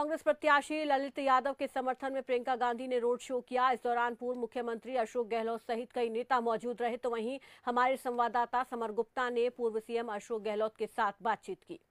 कांग्रेस प्रत्याशी ललित यादव के समर्थन में प्रियंका गांधी ने रोड शो किया। इस दौरान पूर्व मुख्यमंत्री अशोक गहलोत सहित कई नेता मौजूद रहे। तो वहीं हमारे संवाददाता समर गुप्ता ने पूर्व सीएम अशोक गहलोत के साथ बातचीत की।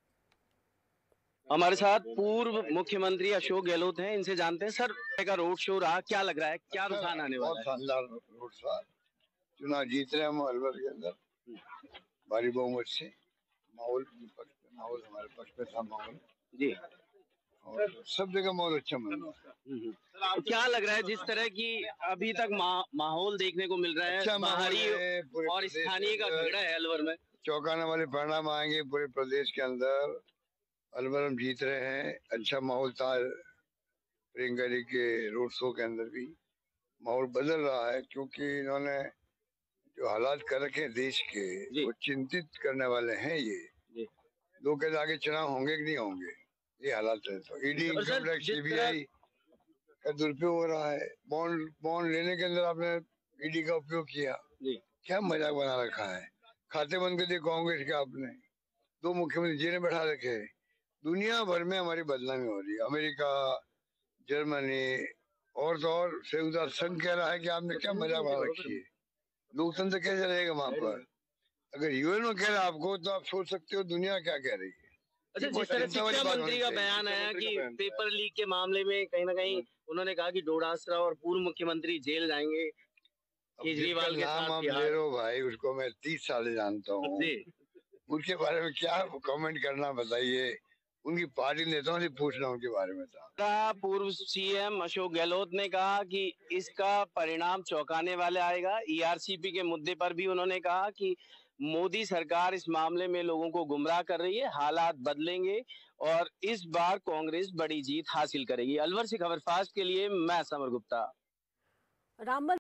हमारे साथ पूर्व मुख्यमंत्री अशोक गहलोत हैं, इनसे जानते हैं सर का रोड शो रहा, क्या लग रहा है, क्या रुझान आने वाला है? बहुत शानदार रोड शो। चुनाव जीत रहे हैं हम अलवर के अंदर भारी बहुमत से। माहौल हमारे पक्ष में था माहौल जी, और सब जगह माहौल अच्छा मिल रहा है। तो क्या लग रहा है जिस तरह की अभी तक माहौल देखने को मिल रहा है, अच्छा बाहरी और स्थानीय का झगड़ा है अलवर में, चौंकाने वाले परिणाम आएंगे पूरे प्रदेश के अंदर। अलवर हम जीत रहे हैं, अच्छा माहौल था। प्रियंका जी के रोड शो के अंदर भी माहौल बदल रहा है, क्योंकि इन्होंने जो हालात कर रखे हैं देश के, वो चिंतित करने वाले हैं। ये लोग कहते आगे चुनाव होंगे कि नहीं होंगे, ये हालात है। तो ईडी, इनकम टैक्स, सीबीआई का दुरुपयोग हो रहा है। बॉन्ड लेने के अंदर आपने ईडी का उपयोग किया, क्या मजाक बना रखा है। खाते बंद कर दिए कांग्रेस के आपने, 2 मुख्यमंत्री जेल में बैठा रखे। दुनिया भर में हमारी बदनामी हो रही है। अमेरिका, जर्मनी और तो और संयुक्त संघ कह रहा है कि आपने क्या मजाक बना रखी है। लोकतंत्र कैसे रहेगा वहां पर? अगर यूएन में कह रहा है आपको, तो आप सोच सकते हो दुनिया क्या कह रही है। अच्छा, जिस तरह शिक्षा मंत्री का बयान आया कि पेपर लीक के मामले में कहीं ना कहीं उन्होंने कहा कि डोडासरा और पूर्व मुख्यमंत्री जेल जाएंगे। केजरीवाल के नाम आप ले रहे हो भाई, उसको मैं 30 साल जानता हूँ। उनके बारे में क्या कमेंट करना, बताइए। उनकी पार्टी नेताओं से पूछना उनके बारे में था। पूर्व सीएम अशोक गहलोत ने कहा कि इसका परिणाम चौंकाने वाला आएगा। ईआरसीपी के मुद्दे पर भी उन्होंने कहा कि मोदी सरकार इस मामले में लोगों को गुमराह कर रही है, हालात बदलेंगे और इस बार कांग्रेस बड़ी जीत हासिल करेगी। अलवर से खबर फास्ट के लिए मैं समर गुप्ता।